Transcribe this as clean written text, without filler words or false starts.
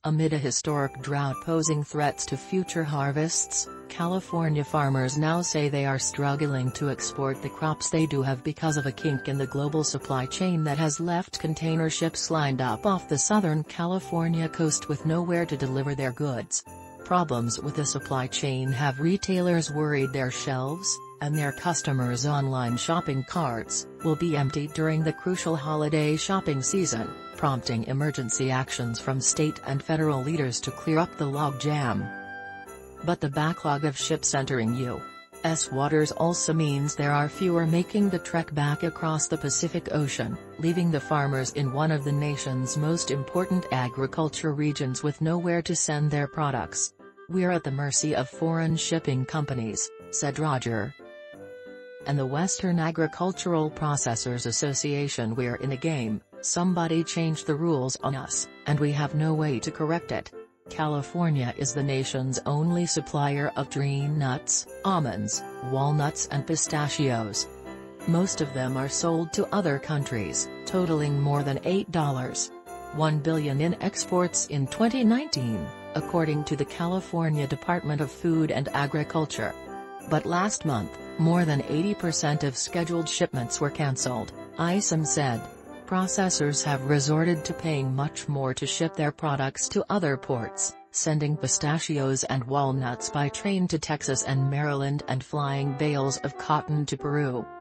Amid a historic drought posing threats to future harvests, California farmers now say they are struggling to export the crops they do have because of a kink in the global supply chain that has left container ships lined up off the Southern California coast with nowhere to deliver their goods. Problems with the supply chain have retailers worried their shelves, and their customers' online shopping carts, will be empty during the crucial holiday shopping season, prompting emergency actions from state and federal leaders to clear up the logjam. But the backlog of ships entering U.S. waters also means there are fewer making the trek back across the Pacific Ocean, leaving the farmers in one of the nation's most important agriculture regions with nowhere to send their products. "We're at the mercy of foreign shipping companies," said Roger. And the Western Agricultural Processors Association. "We're in a game, somebody changed the rules on us, and we have no way to correct it." California is the nation's only supplier of green nuts, almonds, walnuts and pistachios. Most of them are sold to other countries, totaling more than $8.1 billion in exports in 2019, according to the California Department of Food and Agriculture. But last month, more than 80% of scheduled shipments were cancelled, Isom said. Processors have resorted to paying much more to ship their products to other ports, sending pistachios and walnuts by train to Texas and Maryland and flying bales of cotton to Peru.